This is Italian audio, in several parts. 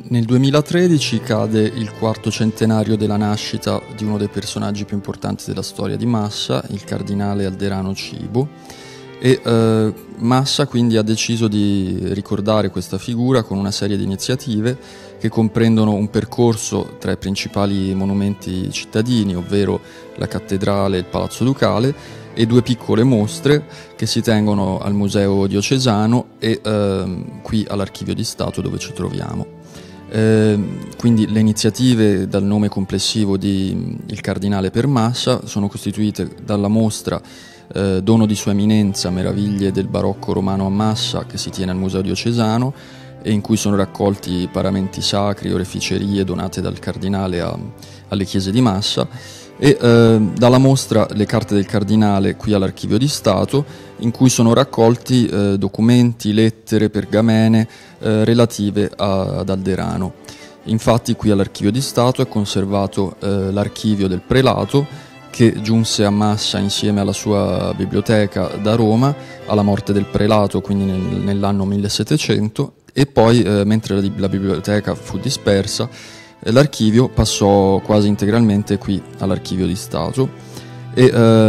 Nel 2013 cade il quarto centenario della nascita di uno dei personaggi più importanti della storia di Massa, il cardinale Alderano Cibo, e Massa quindi ha deciso di ricordare questa figura con una serie di iniziative che comprendono un percorso tra i principali monumenti cittadini, ovvero la cattedrale e il Palazzo Ducale, e due piccole mostre che si tengono al Museo Diocesano e qui all'Archivio di Stato dove ci troviamo. Quindi le iniziative dal nome complessivo di Il Cardinale per Massa sono costituite dalla mostra Dono di Sua Eminenza, meraviglie del barocco romano a Massa, che si tiene al Museo Diocesano e in cui sono raccolti paramenti sacri, oreficerie donate dal Cardinale alle chiese di Massa, e dalla mostra Le carte del Cardinale qui all'Archivio di Stato, in cui sono raccolti documenti, lettere, pergamene relative ad Alderano. Infatti qui all'Archivio di Stato è conservato l'archivio del prelato, che giunse a Massa insieme alla sua biblioteca da Roma alla morte del prelato, quindi nell'anno 1700, e poi mentre la biblioteca fu dispersa, l'archivio passò quasi integralmente qui all'Archivio di Stato, e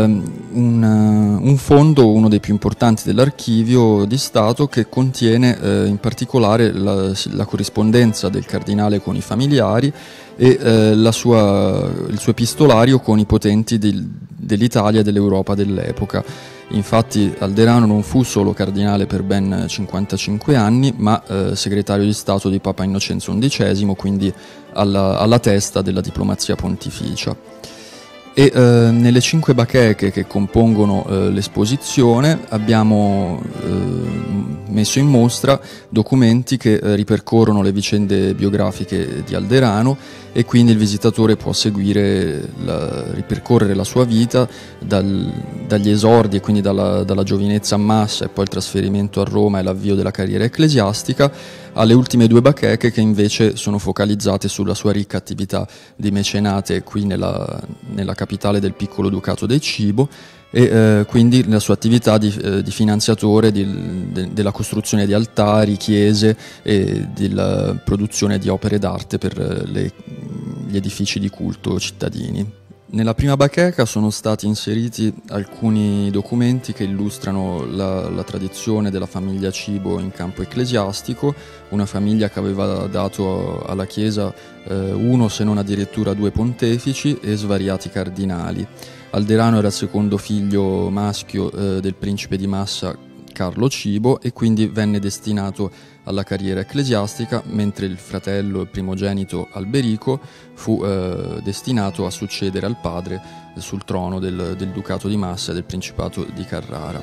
un fondo, uno dei più importanti dell'Archivio di Stato, che contiene in particolare la corrispondenza del cardinale con i familiari e il suo epistolario con i potenti dell'Italia e dell'Europa dell'epoca. Infatti Alderano non fu solo cardinale per ben 55 anni, ma segretario di Stato di Papa Innocenzo XI, quindi alla testa della diplomazia pontificia. E nelle 5 bacheche che compongono l'esposizione abbiamo messo in mostra documenti che ripercorrono le vicende biografiche di Alderano, e quindi il visitatore può ripercorrere la sua vita dagli esordi, e quindi dalla giovinezza a Massa e poi il trasferimento a Roma e l'avvio della carriera ecclesiastica, alle ultime 2 bacheche che invece sono focalizzate sulla sua ricca attività di mecenate qui nella capitale del piccolo ducato del Cibo, e quindi la sua attività di finanziatore della costruzione di altari, chiese e della produzione di opere d'arte per gli edifici di culto cittadini. Nella prima bacheca sono stati inseriti alcuni documenti che illustrano la tradizione della famiglia Cibo in campo ecclesiastico, una famiglia che aveva dato alla Chiesa uno, se non addirittura 2 pontefici e svariati cardinali. Alderano era il secondo figlio maschio del principe di Massa Carlo Cibo, e quindi venne destinato alla carriera ecclesiastica, mentre il fratello, il primogenito Alberico, fu destinato a succedere al padre sul trono del ducato di Massa e del principato di Carrara.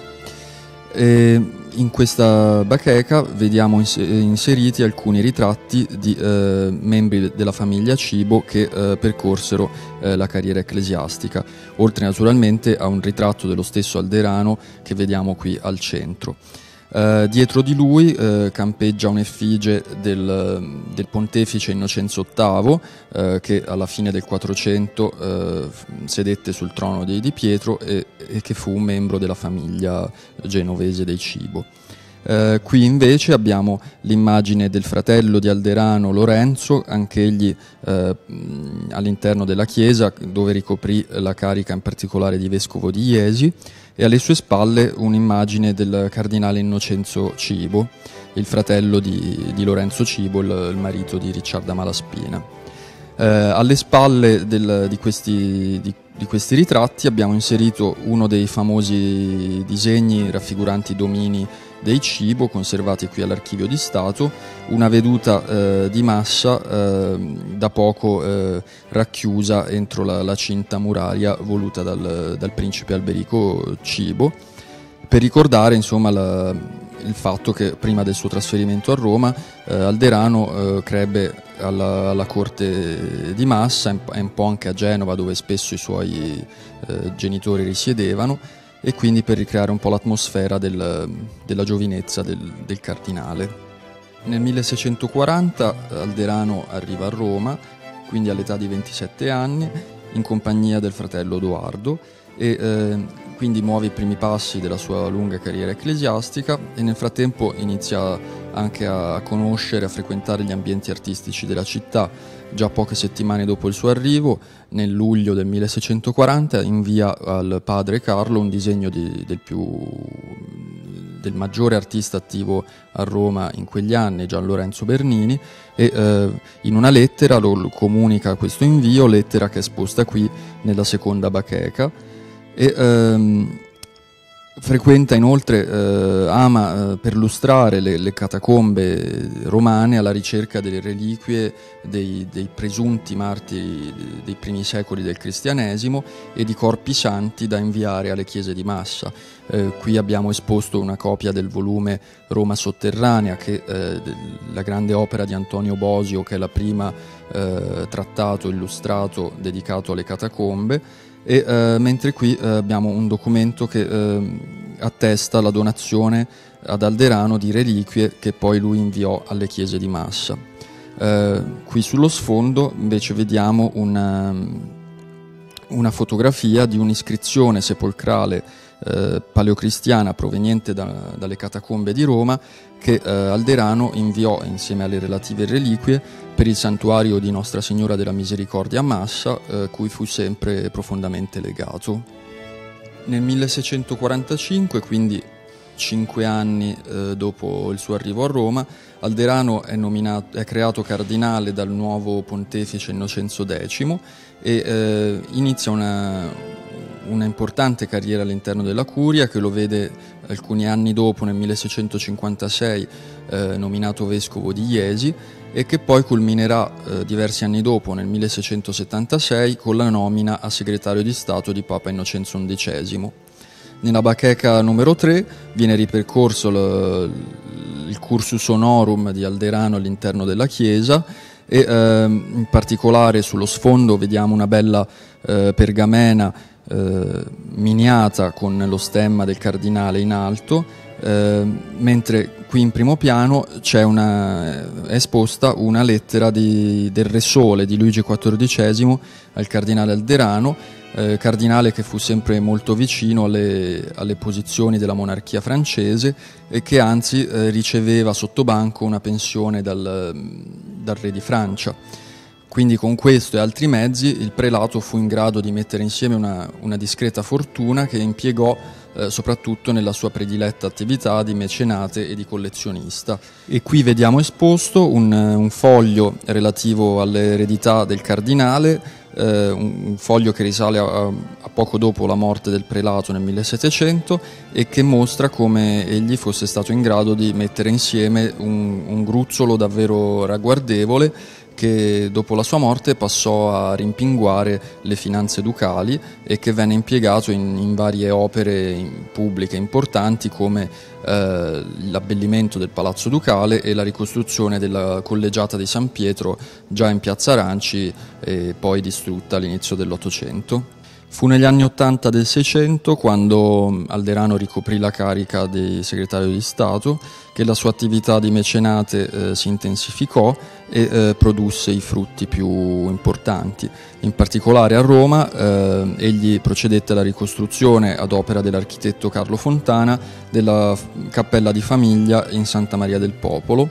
E in questa bacheca vediamo inseriti alcuni ritratti di membri della famiglia Cibo che percorsero la carriera ecclesiastica, oltre naturalmente a un ritratto dello stesso Alderano che vediamo qui al centro. Dietro di lui campeggia un'effigie del pontefice Innocenzo VIII, che alla fine del 400 sedette sul trono di Pietro e che fu un membro della famiglia genovese dei Cibo. Qui invece abbiamo l'immagine del fratello di Alderano, Lorenzo, anch'egli all'interno della chiesa, dove ricoprì la carica in particolare di vescovo di Iesi, e alle sue spalle un'immagine del cardinale Innocenzo Cibo, il fratello di Lorenzo Cibo, il marito di Ricciarda Malaspina. Alle spalle di questi ritratti abbiamo inserito uno dei famosi disegni raffiguranti i domini dei Cibo, conservati qui all'Archivio di Stato, una veduta di Massa da poco racchiusa entro la cinta muraria voluta dal principe Alberico Cibo, per ricordare insomma il fatto che prima del suo trasferimento a Roma Alderano crebbe alla corte di Massa e un po' anche a Genova, dove spesso i suoi genitori risiedevano, e quindi per ricreare un po' l'atmosfera della giovinezza del cardinale. Nel 1640 Alderano arriva a Roma, quindi all'età di 27 anni, in compagnia del fratello Edoardo, e quindi muove i primi passi della sua lunga carriera ecclesiastica, e nel frattempo inizia anche a conoscere, a frequentare gli ambienti artistici della città. Già poche settimane dopo il suo arrivo, nel luglio del 1640, invia al padre Carlo un disegno del maggiore artista attivo a Roma in quegli anni, Gian Lorenzo Bernini, e in una lettera lo comunica questo invio, lettera che è esposta qui nella seconda bacheca. E frequenta inoltre, ama perlustrare le catacombe romane alla ricerca delle reliquie dei presunti martiri dei primi secoli del cristianesimo e di corpi santi da inviare alle chiese di Massa. Qui abbiamo esposto una copia del volume Roma sotterranea, che la grande opera di Antonio Bosio, che è la prima trattato illustrato dedicato alle catacombe. Mentre qui abbiamo un documento che attesta la donazione ad Alderano di reliquie che poi lui inviò alle chiese di Massa. Qui sullo sfondo invece vediamo una fotografia di un'iscrizione sepolcrale paleocristiana proveniente dalle catacombe di Roma, che Alderano inviò insieme alle relative reliquie per il santuario di Nostra Signora della Misericordia a Massa, cui fu sempre profondamente legato. Nel 1645, quindi 5 anni dopo il suo arrivo a Roma, Alderano è creato cardinale dal nuovo pontefice Innocenzo X e inizia una importante carriera all'interno della curia, che lo vede alcuni anni dopo, nel 1656, nominato vescovo di Iesi, e che poi culminerà diversi anni dopo, nel 1676, con la nomina a segretario di Stato di Papa Innocenzo XI. Nella bacheca numero 3 viene ripercorso il cursus honorum di Alderano all'interno della chiesa, e in particolare sullo sfondo vediamo una bella pergamena miniata con lo stemma del cardinale in alto, mentre qui in primo piano è esposta una lettera del Re Sole di Luigi XIV al cardinale Alderano, cardinale che fu sempre molto vicino alle posizioni della monarchia francese e che anzi riceveva sotto banco una pensione dal re di Francia. Quindi con questo e altri mezzi il prelato fu in grado di mettere insieme una discreta fortuna che impiegò soprattutto nella sua prediletta attività di mecenate e di collezionista. E qui vediamo esposto un foglio relativo all'eredità del cardinale, un foglio che risale a poco dopo la morte del prelato nel 1700 e che mostra come egli fosse stato in grado di mettere insieme un gruzzolo davvero ragguardevole, che dopo la sua morte passò a rimpinguare le finanze ducali e che venne impiegato in varie opere pubbliche importanti, come l'abbellimento del Palazzo Ducale e la ricostruzione della collegiata di San Pietro, già in Piazza Aranci e poi distrutta all'inizio dell'Ottocento. Fu negli anni '80 del Seicento, quando Alderano ricoprì la carica di segretario di Stato, che la sua attività di mecenate si intensificò e produsse i frutti più importanti. In particolare a Roma egli procedette alla ricostruzione, ad opera dell'architetto Carlo Fontana, della cappella di famiglia in Santa Maria del Popolo,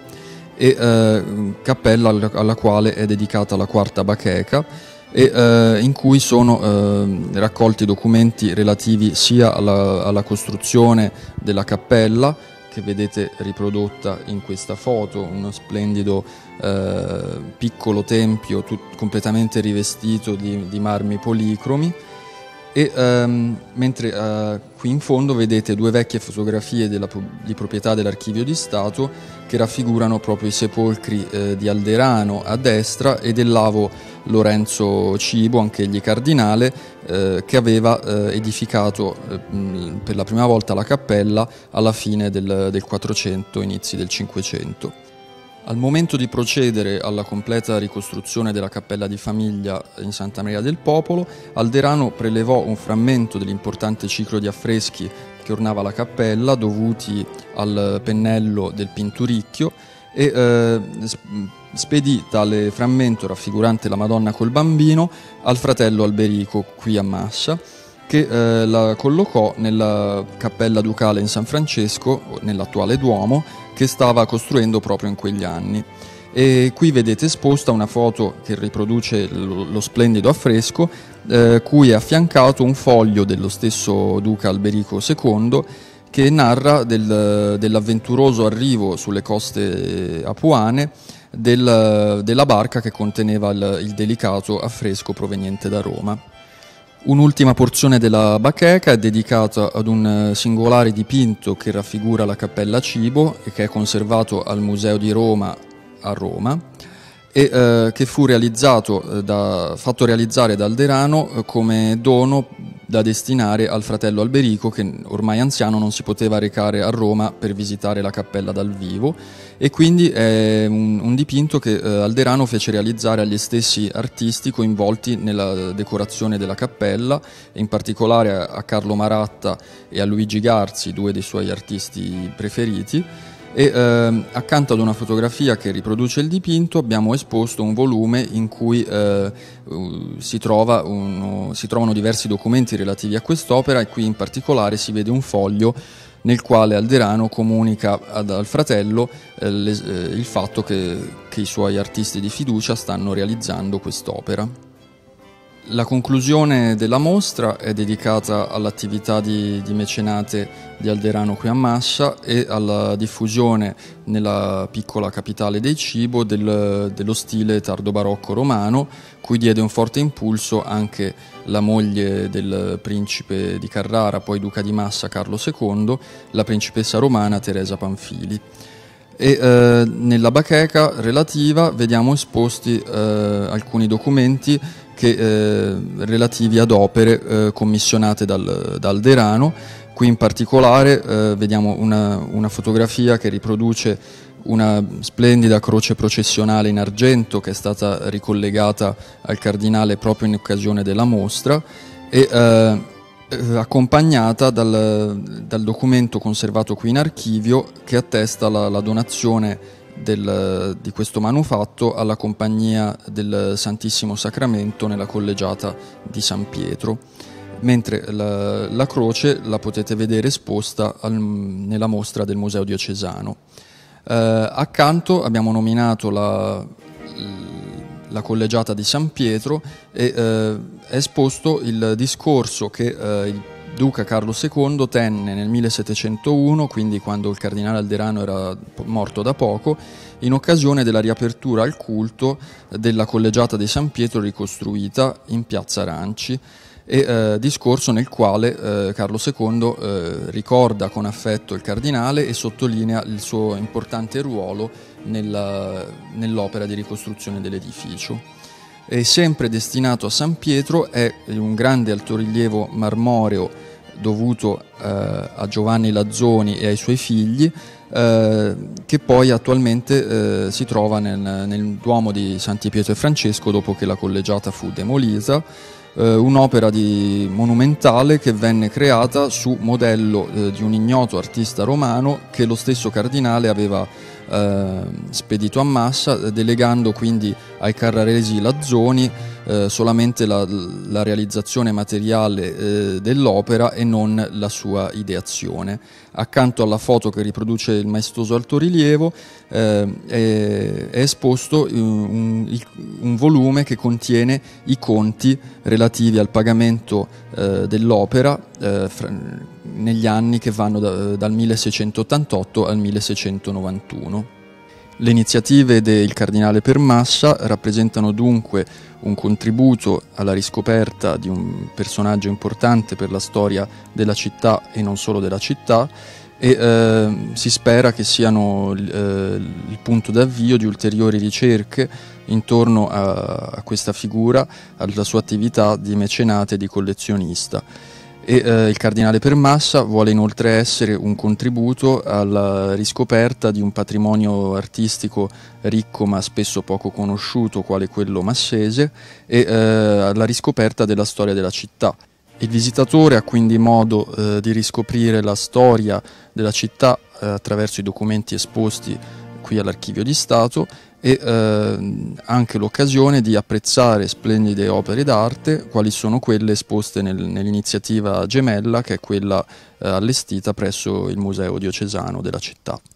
e cappella alla quale è dedicata la quarta bacheca, e in cui sono raccolti documenti relativi sia alla costruzione della cappella, che vedete riprodotta in questa foto, uno splendido piccolo tempio completamente rivestito di marmi policromi, e mentre qui in fondo vedete due vecchie fotografie di proprietà dell'Archivio di Stato che raffigurano proprio i sepolcri di Alderano a destra e dell'avo Lorenzo Cibo, anch'egli cardinale, che aveva edificato per la prima volta la cappella alla fine del 400, inizi del 500. Al momento di procedere alla completa ricostruzione della cappella di famiglia in Santa Maria del Popolo, Alderano prelevò un frammento dell'importante ciclo di affreschi che ornava la cappella, dovuti al pennello del Pinturicchio, e spedì tale frammento raffigurante la Madonna col Bambino al fratello Alberico qui a Massa, che la collocò nella cappella ducale in San Francesco, nell'attuale Duomo, che stava costruendo proprio in quegli anni. E qui vedete esposta una foto che riproduce lo splendido affresco, cui è affiancato un foglio dello stesso duca Alberico II che narra dell'avventuroso arrivo sulle coste apuane della barca che conteneva il delicato affresco proveniente da Roma. Un'ultima porzione della bacheca è dedicata ad un singolare dipinto che raffigura la Cappella Cibo e che è conservato al Museo di Roma a Roma e che fu fatto realizzare da Alderano come dono da destinare al fratello Alberico, che ormai anziano non si poteva recare a Roma per visitare la cappella dal vivo, e quindi è un dipinto che Alderano fece realizzare agli stessi artisti coinvolti nella decorazione della cappella, in particolare a Carlo Maratta e a Luigi Garzi, due dei suoi artisti preferiti. E accanto ad una fotografia che riproduce il dipinto abbiamo esposto un volume in cui si trovano diversi documenti relativi a quest'opera, e qui in particolare si vede un foglio nel quale Alderano comunica al fratello il fatto che i suoi artisti di fiducia stanno realizzando quest'opera. La conclusione della mostra è dedicata all'attività di mecenate di Alderano qui a Massa e alla diffusione nella piccola capitale del cibo dello stile tardo-barocco romano, cui diede un forte impulso anche la moglie del principe di Carrara, poi duca di Massa Carlo II, la principessa romana Teresa Pamfili. E nella bacheca relativa vediamo esposti alcuni documenti relativi ad opere commissionate da Alderano. Qui in particolare vediamo una fotografia che riproduce una splendida croce processionale in argento che è stata ricollegata al cardinale proprio in occasione della mostra e accompagnata dal documento conservato qui in archivio che attesta la donazione di questo manufatto alla Compagnia del Santissimo Sacramento nella collegiata di San Pietro, mentre la croce la potete vedere esposta nella mostra del Museo Diocesano. Accanto abbiamo nominato la collegiata di San Pietro e è esposto il discorso che il duca Carlo II tenne nel 1701, quindi quando il cardinale Alderano era morto da poco, in occasione della riapertura al culto della collegiata di San Pietro ricostruita in piazza Aranci, e discorso nel quale Carlo II ricorda con affetto il cardinale e sottolinea il suo importante ruolo nell'opera di ricostruzione dell'edificio. E sempre destinato a San Pietro è un grande altorilievo marmoreo dovuto a Giovanni Lazzoni e ai suoi figli, che poi attualmente si trova nel Duomo di Santi Pietro e Francesco dopo che la collegiata fu demolita, un'opera monumentale che venne creata su modello di un ignoto artista romano che lo stesso cardinale aveva spedito a Massa, delegando quindi ai carraresi Lazzoni solamente la realizzazione materiale dell'opera e non la sua ideazione. Accanto alla foto che riproduce il maestoso altorilievo è esposto un volume che contiene i conti relativi al pagamento dell'opera negli anni che vanno dal 1688 al 1691. Le iniziative del cardinale per Massa rappresentano dunque un contributo alla riscoperta di un personaggio importante per la storia della città e non solo della città, e si spera che siano il punto d'avvio di ulteriori ricerche intorno a questa figura, alla sua attività di mecenate e di collezionista. Il cardinale per Massa vuole inoltre essere un contributo alla riscoperta di un patrimonio artistico ricco ma spesso poco conosciuto, quale quello massese, e alla riscoperta della storia della città. Il visitatore ha quindi modo di riscoprire la storia della città attraverso i documenti esposti qui all'Archivio di Stato e anche l'occasione di apprezzare splendide opere d'arte, quali sono quelle esposte nell'iniziativa gemella, che è quella allestita presso il Museo Diocesano della città.